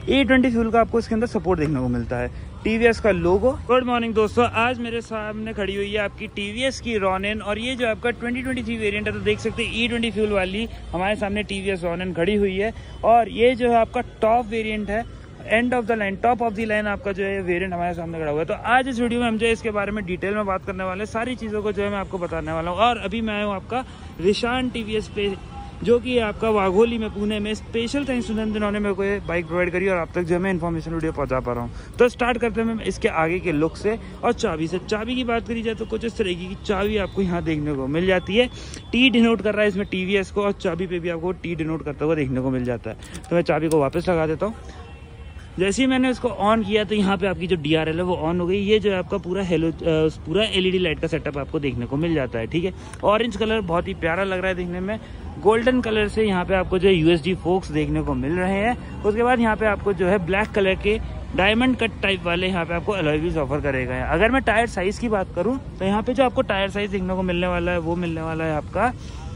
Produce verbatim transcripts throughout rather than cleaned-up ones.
E twenty fuel का आपको इसके अंदर सपोर्ट देखने को मिलता है। टीवीएस का लोगो। गुड मॉर्निंग दोस्तों, आज मेरे सामने खड़ी हुई है आपकी टीवीएस की रॉनिन और ये जो आपका ट्वेंटी ट्वेंटी थ्री वेरिएंट है, तो देख सकते हैं ई ट्वेंटी फ्यूल वाली हमारे सामने टीवीएस रॉनिन खड़ी हुई है। और ये जो है आपका टॉप वेरिएंट है, end of the line, top of the line आपका जो है वेरिएंट हमारे सामने खड़ा हुआ है। तो आज इस वीडियो में हम जो है इसके बारे में डिटेल में बात करने वाले हैं, सारी चीज़ों को जो है मैं आपको बताने वाला हूँ। और अभी मैं आया हूँ आपका रिशान टीवीएस पे, जो कि आपका वाघोली में, पुणे में। स्पेशल थैंक्स टू देम जिन्होंने मेरे को ये बाइक प्रोवाइड करी और आप तक जो है मैं इन्फॉर्मेशन वीडियो पहुंचा पा रहा हूँ। तो स्टार्ट करते हैं मैं इसके आगे के लुक से और चाबी से। चाबी की बात करी जाए तो कुछ इस तरीके की चाबी आपको यहाँ देखने को मिल जाती है। टी डिनोट कर रहा है इसमें टीवीएस को, और चाबी पे भी आपको टी डिनोट करता हुआ देखने को मिल जाता है। तो मैं चाबी को वापस लगा देता हूँ। जैसे ही मैंने इसको ऑन किया तो यहाँ पे आपकी जो डी आर एल है वो ऑन हो गई। ये जो है आपका पूरा हेलो पूरा एलईडी लाइट का सेटअप आपको देखने को मिल जाता है। ठीक है, ऑरेंज कलर बहुत ही प्यारा लग रहा है देखने में। गोल्डन कलर से यहाँ पे आपको जो है यूएसडी फोक्स देखने को मिल रहे हैं। उसके बाद यहाँ पे आपको जो है ब्लैक कलर के डायमंड कट टाइप वाले यहाँ पे आपको अलॉय व्हील्स ऑफर करे गए हैं। अगर मैं टायर साइज की बात करूँ तो यहाँ पे जो आपको टायर साइज देखने को मिलने वाला है वो मिलने वाला है आपका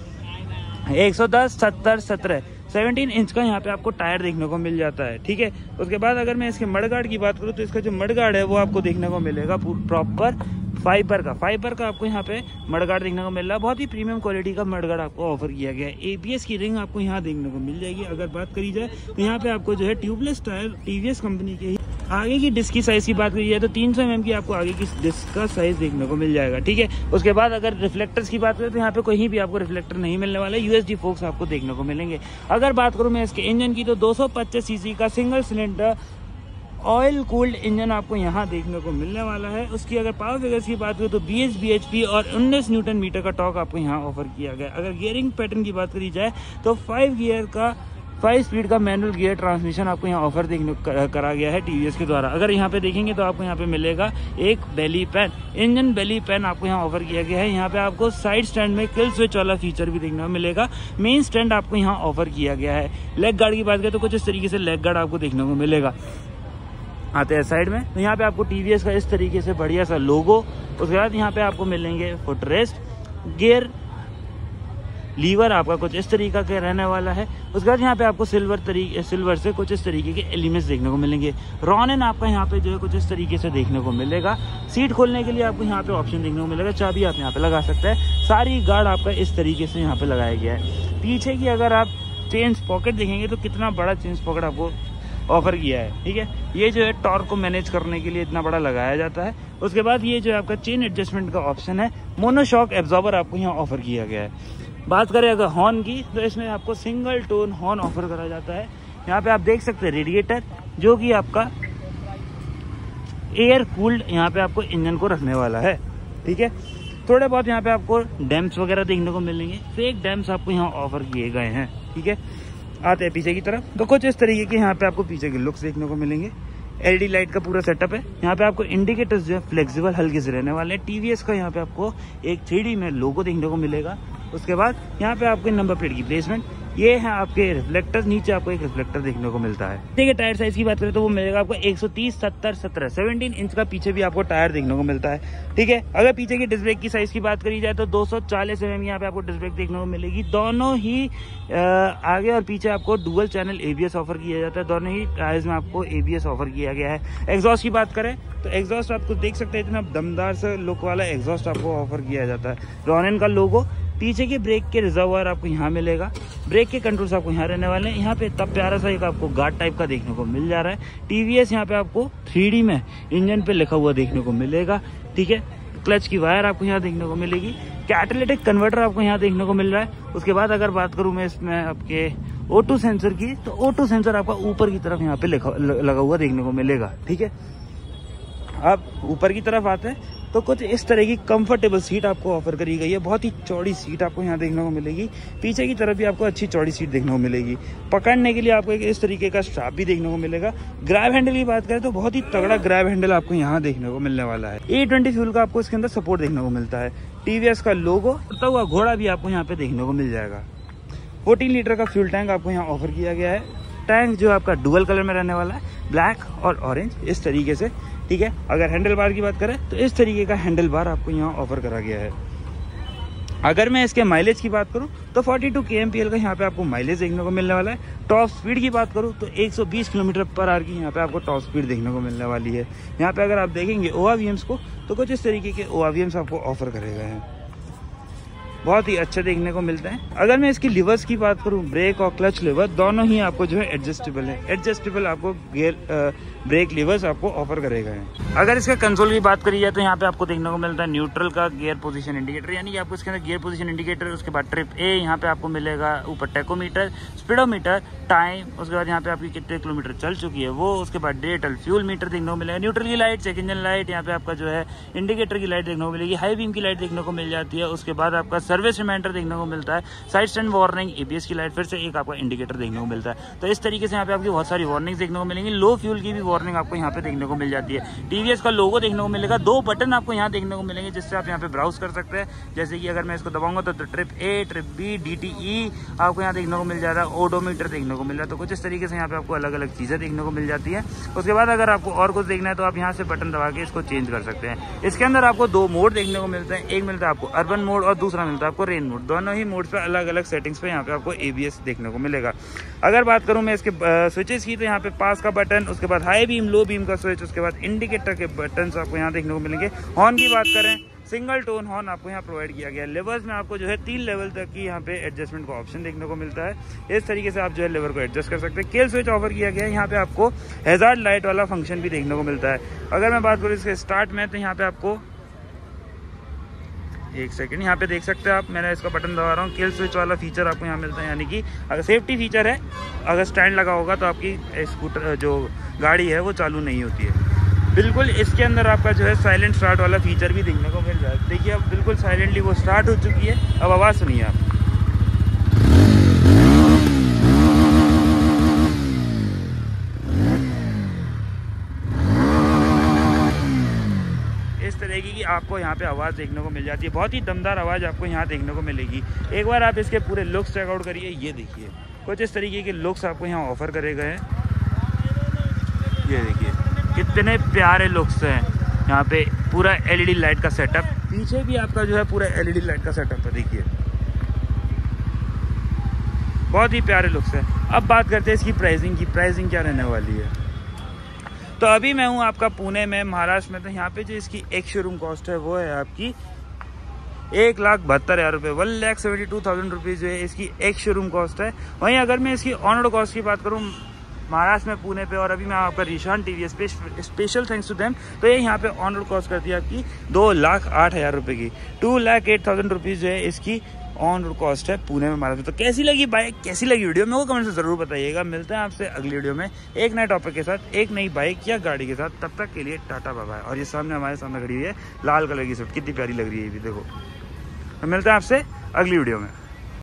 एक सौ दस सत्तर सत्रह सेवनटीन इंच का यहाँ पे आपको टायर देखने को मिल जाता है। ठीक है, उसके बाद अगर मैं इसके मडगार्ड की बात करूँ तो इसका जो मडगार्ड है वो आपको देखने को मिलेगा प्रॉपर फाइबर का फाइबर का आपको यहाँ पे मडगार्ड देखने को मिल रहा है। बहुत ही प्रीमियम क्वालिटी का मडगार्ड आपको ऑफर किया गया है। एबीएस की रिंग आपको यहाँ देखने को मिल जाएगी। अगर बात करी जाए तो यहाँ पे आपको जो है ट्यूबलेस टायर टीवीएस कंपनी के ही। आगे की डिस्क की साइज की बात करी जाए तो तीन सौ एम एम की आपको आगे की डिस्क का साइज देखने को मिल जाएगा। ठीक है, उसके बाद अगर रिफ्लेक्टर्स की बात करें तो यहाँ पे कहीं भी आपको रिफ्लेक्टर नहीं मिलने वाला है। यूएसडी फोक्स आपको देखने को मिलेंगे। अगर बात करूँ मैं इसके इंजन की तो दो सौ पच्चीस सीसी का single cylinder oil cooled engine आपको यहाँ देखने को मिलने वाला है। उसकी अगर पावर फिगर्स की बात करें तो बीस बीएचपी और उन्नीस न्यूटन मीटर का टॉर्क आपको यहाँ ऑफर किया गया है। अगर गियरिंग पैटर्न की बात करी जाए तो फाइव गियर का फाइव स्पीड का मैनुअल गियर ट्रांसमिशन आपको यहाँ ऑफर देखने को करा गया है टीवीएस के द्वारा। अगर यहाँ पे देखेंगे तो आपको यहाँ पे मिलेगा एक belly pan, engine belly pan आपको यहाँ ऑफर किया गया है। यहाँ पे आपको साइड स्टैंड में किल स्विच वाला फीचर भी देखने को मिलेगा। मेन स्टैंड आपको यहाँ ऑफर किया गया है। लेग गार्ड की बात करें तो कुछ इस तरीके से लेग गार्ड आपको देखने को मिलेगा। आते हैं साइड में तो यहाँ पे आपको टीवीएस का इस तरीके से बढ़िया सा लोगो। उसके बाद यहाँ पे आपको मिलेंगे फुट रेस्ट, गियर लीवर आपका कुछ इस तरीका का रहने वाला है। उसके बाद यहाँ पे आपको सिल्वर तरीके सिल्वर से कुछ इस तरीके के एलिमेंट्स देखने को मिलेंगे। रॉनिन आपका यहाँ पे जो है कुछ इस तरीके से देखने को मिलेगा। सीट खोलने के लिए आपको यहाँ पे ऑप्शन देखने को मिलेगा। चाबी आप यहाँ पे लगा सकते हैं। सारी गार्ड आपका इस तरीके से यहाँ पे लगाया गया है। पीछे की अगर आप चेंज पॉकेट देखेंगे तो कितना बड़ा चेंज पॉकेट आपको ऑफर किया है। ठीक है, ये जो है टॉर्क को मैनेज करने के लिए इतना बड़ा लगाया जाता है। उसके बाद ये जो है आपका चेन एडजस्टमेंट का ऑप्शन है। मोनोशॉक एब्जॉर्बर आपको यहाँ ऑफर किया गया है। बात करें अगर हॉर्न की तो इसमें आपको सिंगल टोन हॉर्न ऑफर करा जाता है। यहाँ पे आप देख सकते हैं रेडिएटर, जो कि आपका एयर कूल्ड यहाँ पे आपको इंजन को रखने वाला है। ठीक है, थोड़े बहुत यहाँ पे आपको डैम्प्स वगैरह देखने को मिलेंगे। फेक डैम्प्स आपको यहाँ ऑफर किए गए हैं। ठीक है, आते हैं पीछे की तरफ तो कुछ इस तरीके के यहाँ पे आपको पीछे के लुक्स देखने को मिलेंगे। एलईडी लाइट का पूरा सेटअप है। यहाँ पे आपको इंडिकेटर्स जो है फ्लेक्सिबल हल्के से रहने वाले हैं। टीवीएस का यहाँ पे आपको एक थ्री डी में लोगो देखने को मिलेगा। उसके बाद यहाँ पे आपको नंबर प्लेट की प्लेसमेंट, ये है आपके रिफ्लेक्टर, नीचे आपको एक रिफ्लेक्टर देखने को मिलता है। देखिए टायर साइज की बात करें तो वो मिलेगा आपको एक सौ तीस सत्तर सत्रह सेवनटीन इंच का पीछे भी आपको टायर देखने को मिलता है। ठीक है, अगर पीछे की डिस्क ब्रेक की साइज की बात करी जाए तो दो सौ चालीस एम एम यहाँ पे आपको डिस्क ब्रेक देखने को मिलेगी। दोनों ही आ, आगे और पीछे आपको डुअल चैनल एबीएस ऑफर किया जाता है। दोनों ही टायर्स में आपको एबीएस ऑफर किया गया है। एग्जॉस्ट की बात करें तो एग्जॉस्ट आपको देख सकते हैं, इतना दमदार से लुक वाला एग्जॉस्ट आपको ऑफर किया जाता है। रॉनिन का लोगो, पीछे के ब्रेक के रिजर्वर आपको यहाँ मिलेगा। ब्रेक के कंट्रोल्स आपको यहाँ रहने वाले हैं। यहाँ पे इतना प्यारा सा एक आपको गार्ड टाइप का देखने को मिल जा रहा है। टीवीएस यहाँ पे आपको थ्री डी में इंजन पे लिखा हुआ देखने को मिलेगा। ठीक है, क्लच की वायर आपको यहाँ देखने को मिलेगी। कैटालिटिक कन्वर्टर आपको यहाँ देखने को मिल रहा है। उसके बाद अगर बात करूँ मैं इसमें आपके ऑटो सेंसर की तो ऑटो सेंसर आपका ऊपर की तरफ यहाँ पे लगा हुआ देखने को मिलेगा। ठीक है, अब ऊपर की तरफ आते हैं तो कुछ इस तरह की कंफर्टेबल सीट आपको ऑफर करी गई है। बहुत ही चौड़ी सीट आपको यहाँ देखने को मिलेगी। पीछे की तरफ भी आपको अच्छी चौड़ी सीट देखने को मिलेगी। पकड़ने के लिए आपको एक इस तरीके का स्ट्रैप भी देखने को मिलेगा। ग्रैब हैंडल की बात करें तो बहुत ही तगड़ा ग्रैब हैंडल आपको यहाँ देखने को मिलने वाला है। ई ट्वेंटी फ्यूल का आपको इसके अंदर सपोर्ट देखने को मिलता है। टीवीएस का लोगो, उड़ता हुआ घोड़ा भी आपको यहाँ पे देखने को मिल जाएगा। फोर्टीन लीटर का फ्यूल टैंक आपको यहाँ ऑफर किया गया है। टैंक जो आपका डुअल कलर में रहने वाला है, ब्लैक और ऑरेंज इस तरीके से। ठीक है, अगर हैंडल बार की बात करें तो इस तरीके का हैंडल बार आपको यहाँ ऑफर करा गया है। अगर मैं इसके माइलेज की बात करूं तो बयालीस के एम पी एल का यहाँ पे आपको माइलेज देखने को मिलने वाला है। टॉप स्पीड की बात करूं तो एक सौ बीस किलोमीटर पर आवर की यहाँ पे आपको टॉप स्पीड देखने को मिलने वाली है। यहाँ पे अगर आप देखेंगे ओ आर वी एम्स को तो कुछ इस तरीके के ओ आर वी एम्स आपको ऑफर करे गए हैं, बहुत ही अच्छे देखने को मिलते हैं। अगर मैं इसकी लिवर्स की बात करूं, ब्रेक और क्लच लिवर दोनों ही आपको जो है एडजस्टेबल है। एडजस्टेबल आपको गियर ब्रेक लिवर्स आपको ऑफर करे गए हैं। अगर इसका कंसोल की बात करी जाए तो यहाँ पे आपको देखने को मिलता है न्यूट्रल का गियर पोजीशन इंडिकेटर, यानी कि आपको इसके अंदर गियर पोजीशन इंडिकेटर, उसके बाद ट्रिप ए यहाँ पे आपको मिलेगा, ऊपर टेकोमीटर, स्पीडोमीटर, टाइम, उसके बाद यहाँ पे आपकी कितने किलोमीटर चल चुकी है वो, उसके बाद डिजिटल फ्यूल मीटर देखने को मिलेगा, न्यूट्रल की लाइट, चेक इंजन लाइट, यहाँ पे आपका जो है इंडिकेटर की लाइट देखने को मिलेगी, हाई बीम की लाइट देखने को मिल जाती है। उसके बाद आपका सर्विस रिमाइंडर देखने को मिलता है, साइड स्टैंड वार्निंग, एबीएस की लाइट, फिर से एक आपका इंडिकेटर देखने को मिलता है। तो इस तरीके से यहाँ पे आपकी बहुत सारी वार्निंग्स देखने को मिलेंगी। लो फ्यूल की भी वार्निंग आपको यहाँ पे देखने को मिल जाती है। टीवीएस का लोगो देखने को मिलेगा, दो बटन आपको यहाँ देखने को मिलेंगे जिससे आप यहाँ पे ब्राउज कर सकते हैं। जैसे कि अगर मैं इसको दबाऊंगा तो, तो trip A, trip B, DTE आपको यहाँ देखने को मिल जाता है, ओडोमीटर देखने को मिल रहा है। तो कुछ इस तरीके से यहाँ पे आपको अलग अलग चीजें देखने को मिल जाती है। उसके बाद अगर आपको और कुछ देखना है तो आप यहाँ से बटन दबा के इसको चेंज कर सकते हैं। इसके अंदर आपको दो मोड देखने को मिलते हैं, एक मिलता है आपको अर्बन मोड और दूसरा मिलता है आपको रेन मोड। दोनों ही मोड पे अलग अलग सेटिंग्स पे यहाँ पे आपको एबीएस देखने को मिलेगा। अगर बात करूँ मैं इसके स्विचेस की तो यहाँ पे पास का बटन, उसके बाद हाई बीम लो बीम का स्विच, उसके बाद इंडिकेटर के बटन आपको यहाँ देखने को मिलेंगे। हॉर्न की बात करें, सिंगल टोन हॉर्न आपको यहाँ प्रोवाइड किया गया है। लेवर्स में आपको जो है तीन लेवल तक की यहाँ पे एडजस्टमेंट का ऑप्शन देखने को मिलता है। इस तरीके से आप जो है लेवर को एडजस्ट कर सकते हैं। केल स्विच ऑफर किया गया है। यहाँ पे आपको हैजार्ड लाइट वाला फंक्शन भी देखने को मिलता है। अगर मैं बात करूँ इसके स्टार्ट में तो यहाँ पे आपको एक सेकंड यहाँ पे देख सकते हैं आप, मैंने इसका बटन दबा रहा हूँ, किल स्विच वाला फीचर आपको यहाँ मिलता है। यानी कि अगर सेफ्टी फीचर है, अगर स्टैंड लगा होगा तो आपकी स्कूटर जो गाड़ी है वो चालू नहीं होती है। बिल्कुल इसके अंदर आपका जो है साइलेंट स्टार्ट वाला फीचर भी देखने को मिल रहा है। देखिए अब बिल्कुल साइलेंटली वो स्टार्ट हो चुकी है। अब आवाज़ सुनिए आप। इस तरह की आपको यहाँ पे आवाज़ देखने को मिल जाती है। बहुत ही दमदार आवाज़ आपको यहाँ देखने को मिलेगी। एक बार आप इसके पूरे लुक्स चेकआउट करिए। ये देखिए कुछ इस तरीके के लुक्स आपको यहाँ ऑफर करे गए हैं। ये देखिए कितने प्यारे लुक्स हैं। यहाँ पे पूरा एलईडी लाइट का सेटअप, पीछे भी आपका जो है पूरा एलईडी लाइट का सेटअप है। देखिए बहुत ही प्यारे लुक्स है। अब बात करते हैं इसकी प्राइसिंग की। प्राइसिंग क्या रहने वाली है? तो अभी मैं हूँ आपका पुणे में, महाराष्ट्र में। तो यहाँ पे जो इसकी एक शोरूम कॉस्ट है वो है आपकी एक लाख बहत्तर हज़ार रुपये, one lakh seventy two thousand rupees जो है इसकी एक शोरूम कॉस्ट है। वहीं अगर मैं इसकी ऑन रोड कॉस्ट की बात करूँ महाराष्ट्र में, पुणे पे, और अभी मैं आपका रीशान टीवीएस पे स्पेशल थैंक्स टू देम, तो ये यहाँ पे ऑन रोड कॉस्ट करती है आपकी दो लाख आठ हज़ार रुपये की। Two lakh eight thousand rupees जो है इसकी ऑन रोड कॉस्ट है पुणे में, महाराष्ट्र। तो कैसी लगी बाइक, कैसी लगी वीडियो, मेरे को कमेंट से ज़रूर बताइएगा। मिलते हैं आपसे अगली वीडियो में एक नए टॉपिक के साथ, एक नई बाइक या गाड़ी के साथ। तब तक के लिए टाटा बाय बाय। और ये सामने हमारे सामने खड़ी हुई है लाल कलर की स्विफ्ट, कितनी प्यारी लग रही है ये भी देखो। तो मिलते हैं आपसे अगली वीडियो में।